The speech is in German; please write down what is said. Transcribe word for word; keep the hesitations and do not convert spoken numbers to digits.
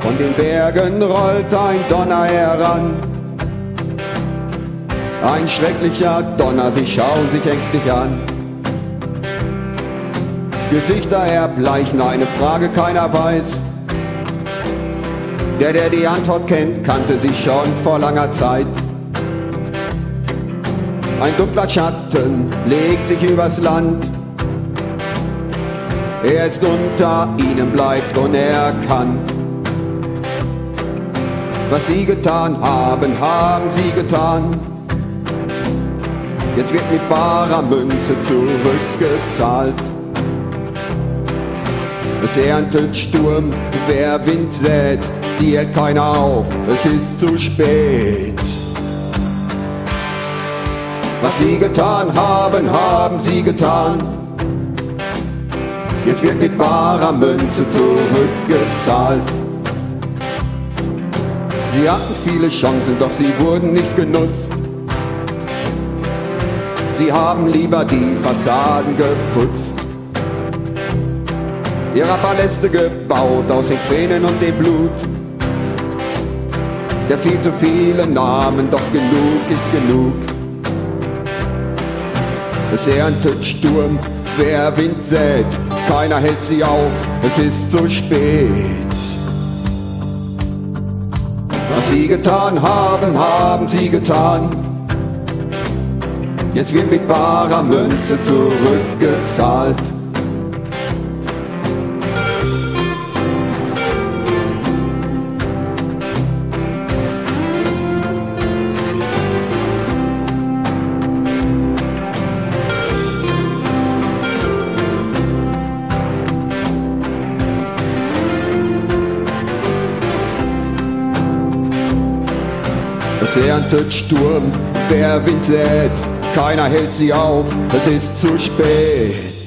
Von den Bergen rollt ein Donner heran. Ein schrecklicher Donner, sie schauen sich ängstlich an. Gesichter erbleichen, eine Frage keiner weiß. Der, der die Antwort kennt, kannte sie schon vor langer Zeit. Ein dunkler Schatten legt sich übers Land. Er ist unter ihnen, bleibt unerkannt. Was sie getan haben, haben sie getan. Jetzt wird mit barer Münze zurückgezahlt. Es erntet Sturm, wer Wind sät, sie hält keiner auf, es ist zu spät. Was sie getan haben, haben sie getan. Jetzt wird mit barer Münze zurückgezahlt. Sie hatten viele Chancen, doch sie wurden nicht genutzt. Sie haben lieber die Fassaden geputzt. Ihre Paläste gebaut aus den Tränen und dem Blut der viel zu vielen Namen, doch genug ist genug. Es erntet Sturm, wer Wind sät, keiner hält sie auf, es ist zu spät. Was sie getan haben, haben sie getan. Jetzt wird mit barer Münze zurückgezahlt. Es erntet Sturm, wer Wind sät, keiner hält sie auf, es ist zu spät.